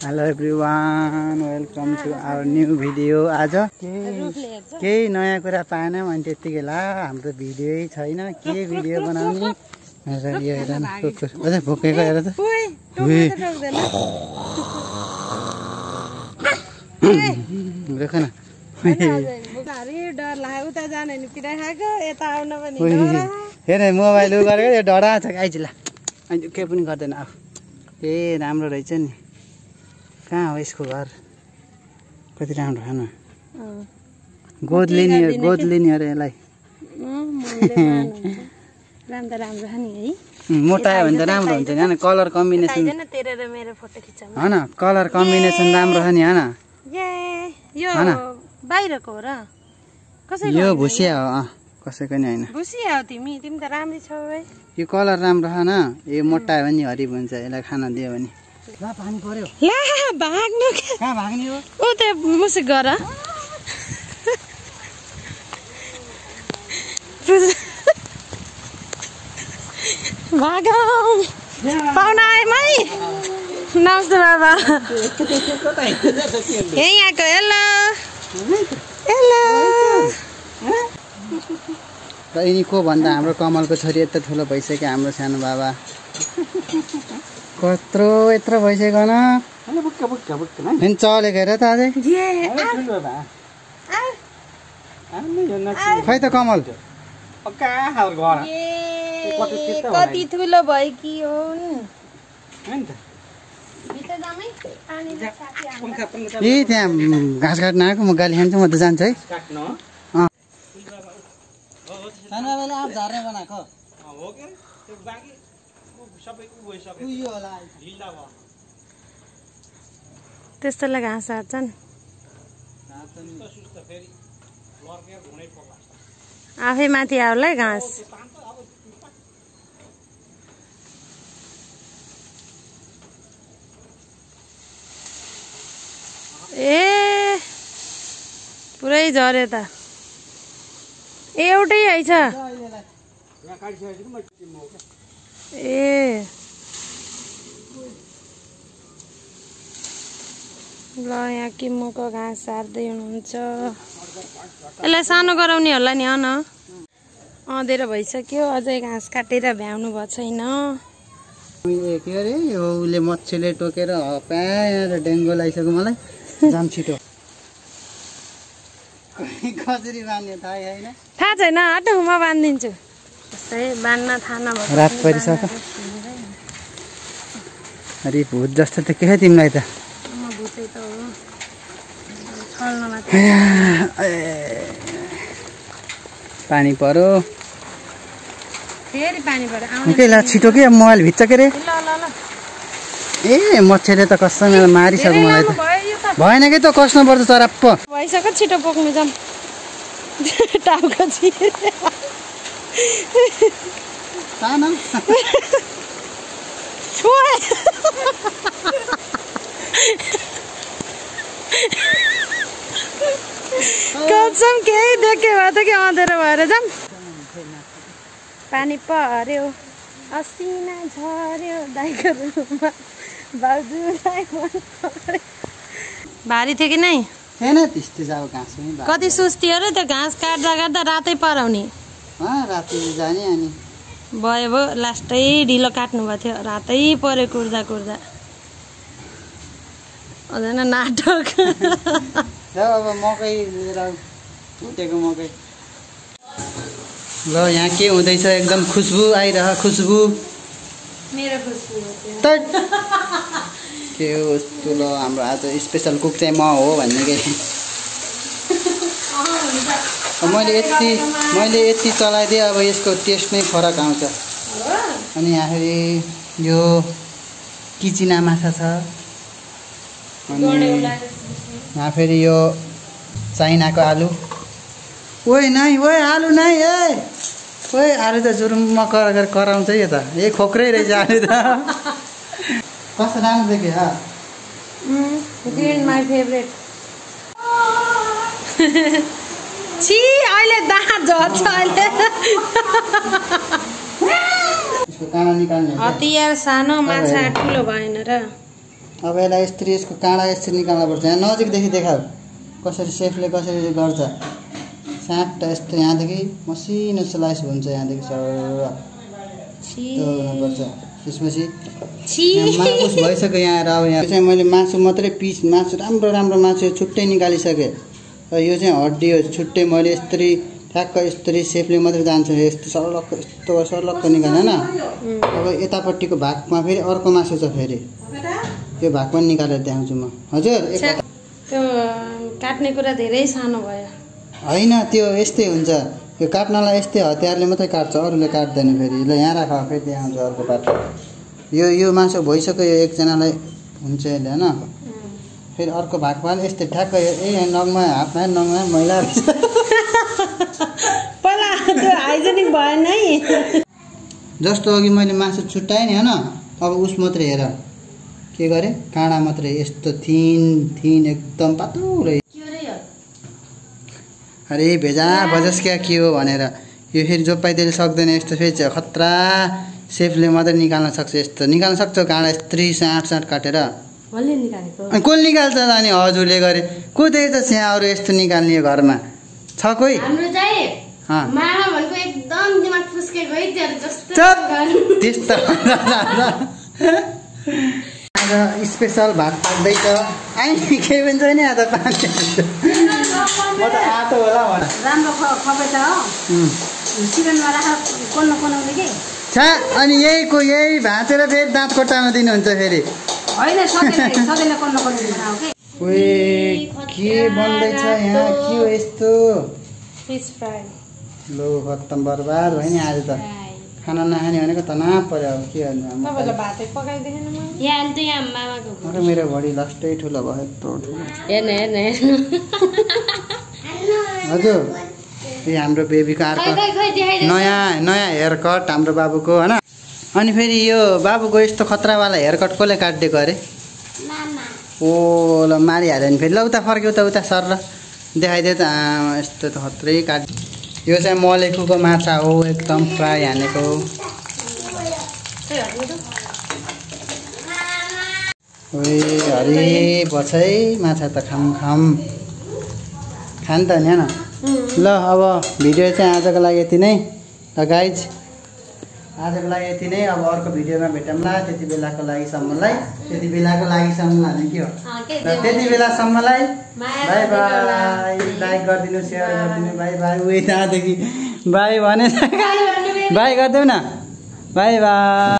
Hello everyone, welcome to our new video. आज केही नयाँ कुरा पाएनौँ अनि त्यतिकै ला हाम्रो भिडियोै छैन, के भिडियो बनाउने। यो हेर न कुकुर अझै भोकेको हेर त। देख न हेर मोबाइल उ गरेको यो डरा छ आइज ला अनि केही पनि गर्दैन। अब ए राम्रो रहेछ नि। कहाँ हो यसको घर? कति राम्रो खानु गोद लिने अरे यसलाई। मोटायो भने त राम्रो हुन्छ नि, कलर कम्बिनेसन होइन, कलर कम्बिनेसन राम्रो छ नि होइन। बाहिरको हो र यो भुसिया हो, कसैको नि होइन। भुसिया हो तिमी त राम्रै छौ है। यो कलर राम्रो छ न, यो मोटायो भने हरिब हुन्छ, यसलाई खाना दियो भने। ल पानी पर्यो, ला भाग्नु कहाँ भाग्ने हो? उ त मुसुक गर भागौ पाहुना आएमै। नमस्ते बाबा। यहाँको हेलो हेलो। र यिनी को भन्दा हाम्रो कमलको छोरी यत्रो ठुलो भइसक्यो हाम्रो सानो बाबा। यत्रो भइसक्यो न चलेको हेर त अझै। खै त कमल कति ठुलो भयो कि हो। ए त्यहाँ घाँस काट्न आएको, म गाली खान्छु, म त जान्छु है। त्यस्तोलाई घाँस हार्छन् आफै माथि आउलाई घाँस। ए पुरै झऱ्यो त। एउटै आइछ ए ल यहाँ किम्मुको घाँस सार्दै हुनुहुन्छ। यसलाई सानो गराउने होला नि अन अँधेरो भइसक्यो, अझै घाँस काटेर भ्याउनु भएको छैन। के अरे यो उसले मच्छीले टोकेर हप्याएर डेङ्गु लगाइसक्यो मलाई। जाम छिटो। कसरी बाँध्ने थाहै छैन। थाहा छैन, हट म बाँधिदिन्छु। जस्तै बाँध्न थाहा नभएको रात परिसक्यो। अरे भूत जस्तो त के छ तिमीलाई त। पानी पर्यो फेरि पानी पर्यो। के ला छिटो के मोबाइल भित्छ के रे। ए मच्छरले त कसम मारिसक्यो मलाई त। भएन कि त कस्नु पर्छ चराप्प भइसक्यो। छिटो बोक्नु जाम टाउको छिरे कसम केही देखे भए त के अँधेरो भएर जाम। पानी पर्यो असिना झर्यो दाइको रुममा बाजुलाई मन पर्यो। भारी थियो कि नै थिएन त्यस्तो जाऊ घाँस पनि कति सुस्ती अरे त्यो घाँस काट्दा काट्दा रातै पराउने। राति जाने अनि भयो लास्टै ढिलो काट्नु भएको थियो, रातै पर्यो कुर्दा कुर्दा। अझै नाटक। अब मकै लिएर उठेको मकै। ल यहाँ के हुँदैछ? एकदम खुसबु आइरह। खुसबु मेरो खुसबु के हो ल हाम्रो आज स्पेसल कुक चाहिँ म हो भन्ने के। मैले यति चलाइदिएँ, अब यसको टेस्ट नै फरक आउँछ। अनि यहाँ फेरि यो किचिना माछा छ, अनि यहाँ फेरि यो चाइनाको आलु। ओए नाइ ओए आलु नाइ ए ओए आलु त जुरुम्म कराउँछ यो त। ए खोक्रै रहेछ आलु त। कस्तो राम्रो देखियो। Green my favourite. छि अहिले दाँत झर्छ अहिले। यसको काना निकाल्ने हतियार सानो माछा ठुलो भएन र अब यसलाई यसरी यसको काँडा यसरी निकाल्नुपर्छ। यहाँ नजिकदेखि देखाऊ कसरी सेफले कसरी गर्छ। स्याट यस्तो यहाँदेखि मसिनो स्लाइस हुन्छ, यहाँदेखि सर हुनुपर्छ। त्यसपछि मासु भइसक्यो यहाँ। र अब यहाँ चाहिँ मैले मासु मात्रै पिस, मासु राम्रो राम्रो मासु छुट्टै निकालिसकेँ। र यो चाहिँ हड्डी हो छुट्टै, मैले यस्तरी ठ्याक्क यस्तरी सेफले मात्रै जान्छ। यस्तो सर्लक्क यस्तो सर्लक्क निकालेन। अब यतापट्टिको भागमा फेरि अर्को मासु छ, फेरि यो भाग पनि निकालेर देखाउँछु म। हजुर त्यो काट्ने कुरा धेरै सानो भयो होइन, त्यो यस्तै हुन्छ। यो काट्नलाई यस्तै हतियारले मात्रै काट्छ, अरूले काट्दैन। फेरि ल यहाँ राख, फेरि देखाउँछु अर्को पाटो। यो मासु भइसक्यो, यो एकजनालाई हुन्छ यसले होइन। फेरि अर्को भाग पनि यस्तै ठ्याक्क नङमा हातमा नङमा मैला पहिला त्यो हाइजेनिक भएन है। जस्तो अघि मैले मासु छुट्याएँ नि होइन, अब उस मात्रै हेर के गरेँ, काँडा मात्रै यस्तो थिन थिन एकदम पातलो रह्यो। अरे भेजा बजस क्या के हो भनेर यो फेरि जोपाइदिएर सक्दैन। यस्तो फेरि खतरा सेफले मात्रै निकाल्न सक्छ। यस्तो निकाल्न सक्छ काँडा यस्तरी साँट काटेर। अनि कसले निकाल्छ त? अनि हजुरले गरे को देख्छ यहाँ अरू यस्तो निकाल्ने घरमा छ कोही? त्यस्तो आज स्पेसल भात पाक्दैछ। आइने केही पनि छैन यहाँ त, पानी म त आएको होला राम्रो खपेछ हो चिकनमा राखेर कोन कोनाउने के छा। अनि यही भाँचेर फेरि दाँत कोट्टामा दिनुहुन्छ फेरि होइन, सधैँ कोन कोनाउने बनाऊ के। के बन्दैछ यहाँ? के हो यस्तो? Fish fry. लो खत्तम बर्बाद भयो नि आज त। खाना नखाने भनेको तनाव पर्यो। अब के गर्नु? मेरो बडी लास्टै ठुलो भयो, यत्रो ठुलो। हजुर यो हाम्रो बेबीको अर्को नयाँ हेयर कट हाम्रो बाबुको होइन। अनि फेरि यो बाबुको यस्तो खतरावाला हेयर कट कसले काटिदिएको अरे? ओ ल मारिहाल्यो नि फेरि। ल उता फर्क्यो, उता सर र देखाइदियो त। यस्तो त खत्रै काट। यो चाहिँ मलेखुको माछा हो, एकदम फ्राई हानेको। हरि बछै माछा त खाम खान त नि होइन। ल अब भिडियो चाहिँ आजको लागि यति नै। ल गाइज आजको लागि यति नै। अब अर्को भिडियोमा भेटौँला। त्यति बेलाको लागिसम्मलाई भने के हो, त्यति बेलासम्मलाई बाई बाई। लाइक गरिदिनु, सेयर गरिदिनु। Bye bye. उयो त्यहाँदेखि बाई भने बाई गरिदेऊ न। Bye by.